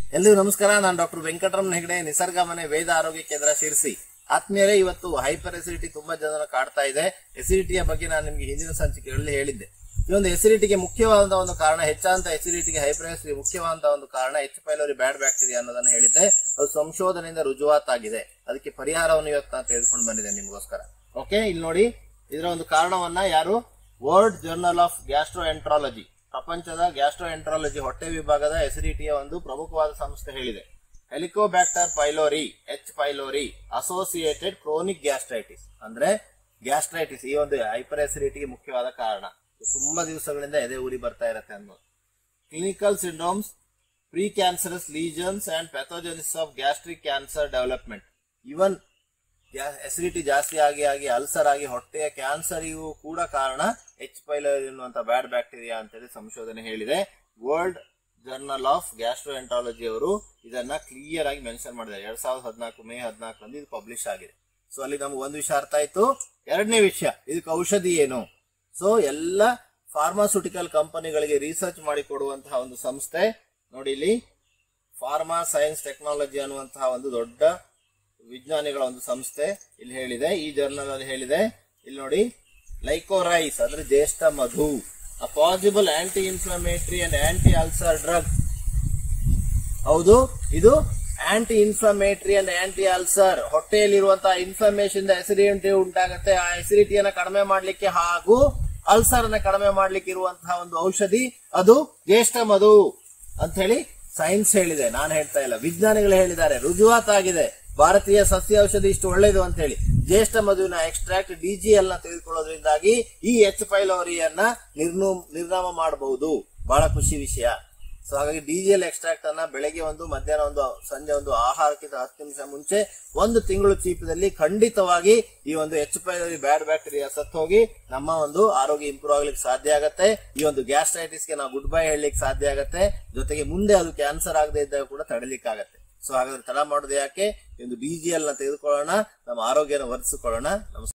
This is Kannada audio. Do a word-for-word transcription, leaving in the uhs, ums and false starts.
ಎಲ್ರಿಗೂ ನಮಸ್ಕಾರ. ನಾನು ಡಾಕ್ಟರ್ ವೆಂಕಟರಮಣ ಹೆಗಡೆ, ನಿಸರ್ಗ ಮನೆ ವೇದ ಆರೋಗ್ಯ ಕೇಂದ್ರ ಶಿರಸಿ. ಆತ್ಮೀಯರೇ, ಇವತ್ತು ಹೈಪರ್ ಎಸಿಡಿಟಿ ತುಂಬಾ ಜನರ ಕಾಡ್ತಾ ಇದೆ. ಎಸಿಡಿಟಿಯ ಬಗ್ಗೆ ನಾನು ನಿಮ್ಗೆ ಹಿಂದಿನ ಸಂಚಿಕೆಗಳಲ್ಲಿ ಹೇಳಿದ್ದೆ. ಈ ಒಂದು ಎಸಿಡಿಟಿಗೆ ಮುಖ್ಯವಾದ ಒಂದು ಕಾರಣ, ಹೆಚ್ಚಾದಂತ ಎಸಿಡಿಟಿಗೆ ಹೈಪರ್ ಎಸಿಡಿಟಿ ಮುಖ್ಯವಾದ ಒಂದು ಕಾರಣ ಎಚ್ ಪೈಲೋರಿ ಬ್ಯಾಡ್ ಬ್ಯಾಕ್ಟೀರಿಯಾ ಅನ್ನೋದನ್ನ ಹೇಳಿದ್ದೆ. ಅದು ಸಂಶೋಧನೆಯಿಂದ ರುಜುವಾತಾಗಿದೆ. ಅದಕ್ಕೆ ಪರಿಹಾರವನ್ನು ಇವತ್ತು ನಾನು ತೆಗೆದುಕೊಂಡು ಬಂದಿದ್ದೇನೆ ನಿಮಗೋಸ್ಕರ. ಓಕೆ, ಇಲ್ಲಿ ನೋಡಿ, ಇದರ ಒಂದು ಕಾರಣವನ್ನ ಯಾರು ವರ್ಲ್ಡ್ ಜರ್ನಲ್ ಆಫ್ ಗ್ಯಾಸ್ಟ್ರೋಎಂಟ್ರಾಲಜಿ, ಪ್ರಪಂಚದ ಗ್ಯಾಸ್ಟ್ರೋಎಂಟ್ರಾಲಜಿ ಹೊಟ್ಟೆ ವಿಭಾಗದ ಎಸಿಡಿಟಿಯ ಒಂದು ಪ್ರಮುಖವಾದ ಸಂಸ್ಥೆ ಹೇಳಿದೆ. Helicobacter pylori, H pylori associated chronic gastritis ಅಂದ್ರೆ ಗ್ಯಾಸ್ಟ್ರೈಟಿಸ್ ಈ ಒಂದು ಹೈಪರ್ ಎಸಿಡಿಟಿಗೆ ಮುಖ್ಯವಾದ ಕಾರಣ. ತುಂಬಾ ದಿವಸಗಳಿಂದ ಎದೆ ಉರಿ ಬರ್ತಾ ಇರತ್ತೆ ಅನ್ನೋದು. Clinical syndromes, pre cancerous lesions and pathogenesis of gastric cancer development. Even acidity ಜಾಸ್ತಿ ಆಗಿ ಆಗಿ ಅಲ್ಸರ್ ಆಗಿ ಹೊಟ್ಟೆಯ ಕ್ಯಾನ್ಸರಿಗೂ ಕೂಡ ಕಾರಣ ಎಚ್ ಪೈಲೋರಿ ಎನ್ನುವಂತ ಬ್ಯಾಡ್ ಬ್ಯಾಕ್ಟೀರಿಯಾ ಅಂತೇಳಿ ಸಂಶೋಧನೆ ಹೇಳಿದೆ. ವರ್ಲ್ಡ್ ಜರ್ನಲ್ ಆಫ್ ಗ್ಯಾಸ್ಟ್ರೋಎಂಟ್ರಾಲಜಿ ಅವರು ಇದನ್ನ ಕ್ಲಿಯರ್ ಆಗಿ ಮೆನ್ಷನ್ ಮಾಡಿದ್ದಾರೆ. ಎರಡ್ ಸಾವಿರದ ಹದಿನಾಲ್ಕು ಮೇ ಹದಿನಾಲ್ಕರಂದು ಇದು ಪಬ್ಲಿಷ್ ಆಗಿದೆ. ಸೊ ಅಲ್ಲಿ ನಮ್ಗೆ ಒಂದು ವಿಷಯ ಅರ್ಥ ಆಯ್ತು. ಎರಡನೇ ವಿಷಯ, ಇದಕ್ಕೆ ಔಷಧಿ ಏನು? ಸೊ ಎಲ್ಲ ಫಾರ್ಮಾಸ್ಯೂಟಿಕಲ್ ಕಂಪನಿಗಳಿಗೆ ರಿಸರ್ಚ್ ಮಾಡಿ ಕೊಡುವಂತಹ ಒಂದು ಸಂಸ್ಥೆ ನೋಡಿ. ಇಲ್ಲಿ ಫಾರ್ಮಾ ಸೈನ್ಸ್ ಟೆಕ್ನಾಲಜಿ ಅನ್ನುವಂತಹ ಒಂದು ದೊಡ್ಡ ವಿಜ್ಞಾನಿಗಳ ಒಂದು ಸಂಸ್ಥೆ ಇಲ್ಲಿ ಹೇಳಿದೆ. ಈ ಜರ್ನಲ್ ಅಲ್ಲಿ ಹೇಳಿದೆ. ಇಲ್ಲಿ ನೋಡಿ, ಲೈಕೋರೈಸ್ ಅಂದ್ರೆ ಜ್ಯೇಷ್ಠ ಮಧು, a possible anti inflammatory and anti ulcer drug. ಹೌದು, ಇದು anti inflammatory and anti ulcer, ಹೊಟ್ಟೆಯಲ್ಲಿರುವಂತಹ ಇನ್ಫ್ಲಮೇಷನ್ ಎಸಿಡಿಟಿ ಉಂಟಾಗುತ್ತೆ. ಆ ಎಸಿಡಿಟಿಯನ್ನ ಕಡಿಮೆ ಮಾಡ್ಲಿಕ್ಕೆ ಹಾಗೂ ಅಲ್ಸರ್ ಅನ್ನ ಕಡಿಮೆ ಮಾಡ್ಲಿಕ್ಕೆ ಇರುವಂತಹ ಒಂದು ಔಷಧಿ ಅದು ಜ್ಯೇಷ್ಠ ಮಧು ಅಂತ ಹೇಳಿ ಸೈನ್ಸ್ ಹೇಳಿದೆ. ನಾನು ಹೇಳ್ತಾ ಇಲ್ಲ, ವಿಜ್ಞಾನಿಗಳು ಹೇಳಿದ್ದಾರೆ, ರುಜುವಾತಾಗಿದೆ. ಭಾರತೀಯ ಸಸ್ಯ ಔಷಧಿ ಇಷ್ಟು ಒಳ್ಳೆಯದು ಅಂತ ಹೇಳಿ. ಜ್ಯೇಷ್ಠ ಮಧುವಿನ ಎಕ್ಸ್ಟ್ರಾಕ್ಟ್ ಡಿಜಿಎಲ್ ನ ತೆಗೆದುಕೊಳ್ಳೋದ್ರಿಂದಾಗಿ ಈ ಎಚ್ ಪೈಲೋರಿಯನ್ನ ನಿರ್ನೂ ನಿರ್ನಾಮ ಮಾಡಬಹುದು. ಬಹಳ ಖುಷಿ ವಿಷಯ. ಸೊ ಹಾಗಾಗಿ ಡಿಜಿಎಲ್ ಎಕ್ಸ್ಟ್ರಾಕ್ಟ್ ಅನ್ನ ಬೆಳಗ್ಗೆ ಒಂದು, ಮಧ್ಯಾಹ್ನ ಒಂದು, ಸಂಜೆ ಒಂದು, ಆಹಾರಕ್ಕಿಂತ ಹತ್ತು ನಿಮಿಷ ಮುಂಚೆ ಒಂದು ತಿಂಗಳು ಚೀಪದಲ್ಲಿ ಖಂಡಿತವಾಗಿ ಈ ಒಂದು ಎಚ್ ಪೈಲೋರಿ ಬ್ಯಾಡ್ ಬ್ಯಾಕ್ಟೀರಿಯಾ ಸತ್ತು ಹೋಗಿ ನಮ್ಮ ಒಂದು ಆರೋಗ್ಯ ಇಂಪ್ರೂವ್ ಆಗ್ಲಿಕ್ಕೆ ಸಾಧ್ಯ ಆಗತ್ತೆ. ಈ ಒಂದು ಗ್ಯಾಸ್ಟ್ರೈಟಿಸ್ಗೆ ನಾವು ಗುಡ್ ಬೈ ಹೇಳಲಿಕ್ಕೆ ಸಾಧ್ಯ ಆಗತ್ತೆ. ಜೊತೆಗೆ ಮುಂದೆ ಅದು ಕ್ಯಾನ್ಸರ್ ಆಗದೆ ಇದ್ದಾಗ ಕೂಡ ತಡಿಲಿಕ್ಕೆ ಆಗತ್ತೆ. ಸೊ ಹಾಗಾದ್ರೆ ತಡ ಮಾಡೋದು ಯಾಕೆ? ಒಂದು ಡಿಜಿಎಲ್ ನ ತೆಗೆದುಕೊಳ್ಳೋಣ, ನಮ್ಮ ಆರೋಗ್ಯನ ವರ್ಧಿಸಿಕೊಳ್ಳೋಣ. ನಮಸ್ಕಾರ.